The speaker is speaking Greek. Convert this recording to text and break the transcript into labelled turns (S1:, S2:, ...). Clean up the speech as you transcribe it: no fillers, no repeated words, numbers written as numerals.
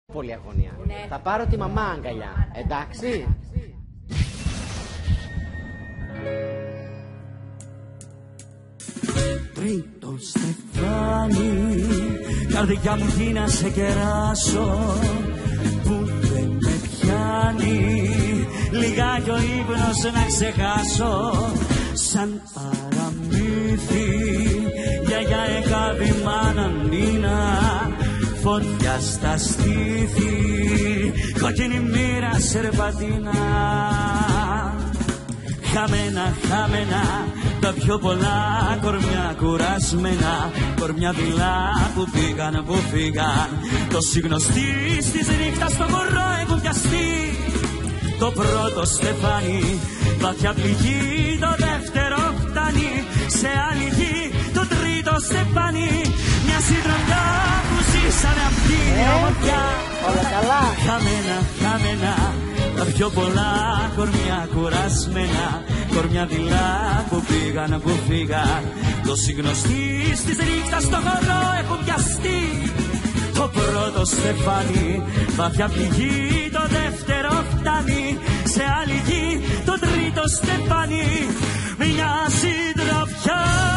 S1: Πολύ αγωνία. Ναι. Θα πάρω τη μαμά αγκαλιά. Εντάξει.
S2: Τρίτο στεφάνι, καρδιά μου τι να σε κεράσω, που δεν με πιάνει λιγάκι ο ύπνος να ξεχάσω. Σαν παραμύθι, γιαγιά εκάβει μάνα νίνα, φωτιά στα στήθη, κόκκινη μοίρα σερπατίνα. Χαμένα, χαμένα, τα πιο πολλά κορμιά κουρασμένα, κορμιά δειλά που πήγαν, που φύγαν. Το συγνωστή της νύχτας στο χορό έχουν πιαστεί. Το πρώτο στεφάνι, βαθιά πληγή, το δεύτερο φτάνει. Σε άλλη γη, το τρίτο στεφάνι, μια συντροφιά που ζήσαμε αυτή η ομορφιά.
S1: Όλα καλά.
S2: Χαμένα, χαμένα, τα πιο πολλά κορμιά κουρασμένα, κορμιά δειλά που πήγαν, που φύγαν. Το συγνωστή της νύχτας στο χορό έχουν πιαστεί. Το πρώτο στεφάνι, βαθιά πληγή, το δεύτερο φτάνει. Σε άλλη γη, το τρίτο στεφάνι, μια συντροφιά.